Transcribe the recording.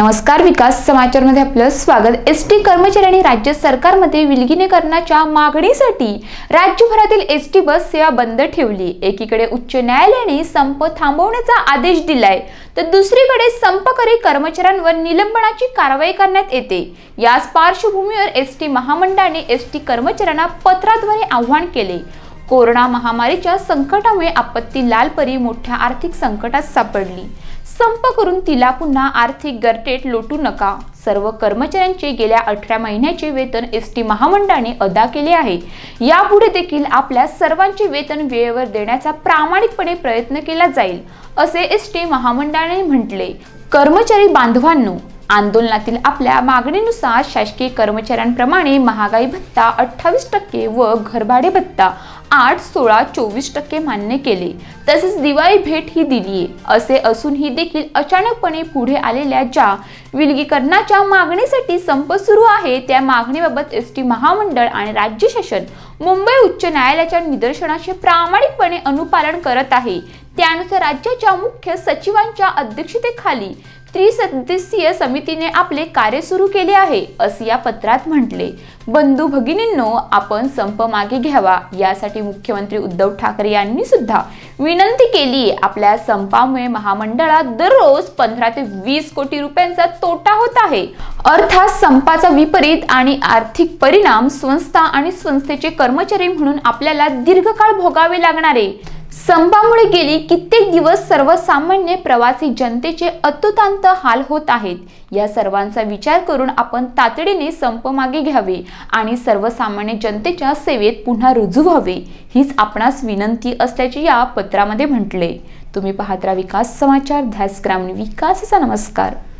नमस्कार, विकास समाचार मध्ये आपलं स्वागत। एसटी कर्मचाऱ्यांनी राज्य सरकारमध्ये विलीनीकरणाच्या मागणीसाठी राज्यभरातील एसटी बस सेवा बंद ठेवली। एकीकडे उच्च न्यायालयाने संप थांबवण्याचा आदेश दिलाय, तर दुसरीकडे संपकरी कर्मचाऱ्यांवर निलंबनाची कारवाई करण्यात येते। याच पार्श्वभूमीवर एसटी महामंडळाने एसटी कर्मचाऱ्यांना पत्राद्वारे आवाहन केले। कोरोना महामारीच्या संकटामुळे आपत्ती लालपरी मोठ्या आर्थिक संकटात सापडली। संप करून तिला पुन्हा आर्थिक गरटेट लोटू नका। सर्व कर्मचाऱ्यांचे गेल्या 18 महिन्याचे वेतन एसटी महामंडळाने अदा केले आहे। यापुढे देखील आपल्या सर्वांचे वेतन वेळेवर देण्याचा प्रामाणिकपणे प्रयत्न केला जाईल, असे एसटी महामंडळाने म्हटले। कर्मचारी बांधवांनो, आंदोलनातील आपल्या मागणीनुसार शासकीय कर्मचाऱ्यांप्रमाणे महागाई भत्ता 28% व घरभाडे भत्ता 8, 16, 24% मान्य केले। तसेच दिवाळी भेट ही दिली असे असूनही देखील अचानकपणे पुढे आलेल्या ज्या विलगीकरणाच्या मागणीसाठी संप सुरू आहे, त्या मागणीबाबत एसटी महामंडळ आणि राज्य शासन मुंबई उच्च न्यायालयाच्या निदर्शनाचे प्रामाणिकपणे अनुपालन करत आहे। त्यानुसार राज्याच्या मुख्य सचिवांच्या अध्यक्षतेखाली त्रिसदस्यीय समितीने आपले कार्य सुरू केले आहे, असे या पत्रात म्हटले। बंधू भगिनींनो, आपण संप मागे घ्यावा, यासाठी मुख्यमंत्री उद्धव ठाकरे यांनी सुद्धा विनंती केली। आपल्या संपामुळे महामंडळात दररोज 15 ते 20 कोटी रुपयांचा तोटा होत आहे। अर्थात संपाचा विपरीत आणि आर्थिक परिणाम संस्था आणि संस्थेचे कर्मचारी म्हणून आपल्याला दीर्घकाळ भोगावे लागणारे। संपामुळे गेली कित्येक दिवस सर्वसामान्य प्रवासी जनतेचे अतोतांत हाल होत आहेत। या सर्वांचा विचार करून आपण तातडीने संप मागे घ्यावे आणि सर्वसामान्य जनतेच्या सेवेत पुन्हा रुजू व्हावे, हीच आपणास विनंती असल्याचे या पत्रामध्ये म्हटले। तुम्ही पाहत राहा विकास समाचार, ध्यास ग्रामीण विकासाचा। नमस्कार।